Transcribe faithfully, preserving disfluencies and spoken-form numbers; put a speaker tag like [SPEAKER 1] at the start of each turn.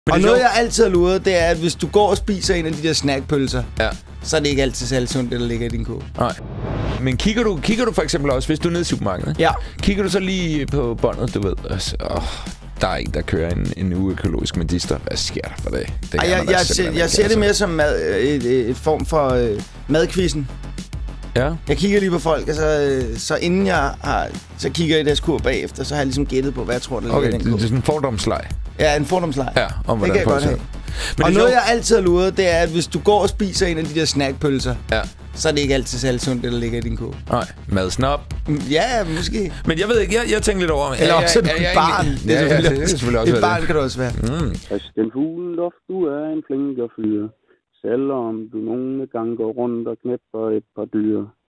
[SPEAKER 1] Og noget, jeg altid har luret, det er, at hvis du går og spiser en af de der snackpølser,
[SPEAKER 2] ja.
[SPEAKER 1] så er det ikke altid særlig sundt, det der ligger i din kog.
[SPEAKER 2] Nej. Men kigger du, kigger du for eksempel også, hvis du er nede i supermarkedet?
[SPEAKER 1] Ja.
[SPEAKER 2] Kigger du så lige på båndet, du ved, altså, åh, der er en, der kører en, en uøkologisk medister. Hvad sker der for det? det
[SPEAKER 1] Ej, jeg, jeg, jeg, jeg ser det mere som mad, et, et, et form for øh, madquizzen.
[SPEAKER 2] Ja.
[SPEAKER 1] Jeg kigger lige på folk, og så, så inden jeg har, så kigger jeg i deres kur bagefter, så har jeg ligesom gættet på, hvad jeg tror, der ligger
[SPEAKER 2] okay,
[SPEAKER 1] i den kur.
[SPEAKER 2] det er sådan en fordomsleg.
[SPEAKER 1] Ja, en fordomsleg.
[SPEAKER 2] Ja, om
[SPEAKER 1] det kan jeg godt have.
[SPEAKER 2] Men
[SPEAKER 1] og
[SPEAKER 2] noget,
[SPEAKER 1] sjovt, jeg altid har luret, det er, at hvis du går og spiser en af de der snackpølser,
[SPEAKER 2] ja.
[SPEAKER 1] så er det ikke altid særlig sundt, det der ligger i din kog.
[SPEAKER 2] Nej, madsnop.
[SPEAKER 1] Ja, måske.
[SPEAKER 2] Men jeg ved ikke, jeg, jeg tænker lidt over...
[SPEAKER 1] Eller også er du et barn.
[SPEAKER 2] Det er, ja, ja, det er selvfølgelig også
[SPEAKER 1] et barn kan det også være.
[SPEAKER 2] Mm.
[SPEAKER 3] Christian Fuglendorf, du er en flinker fyr. Selvom du nogle gange går rundt og knæpper et par dyr.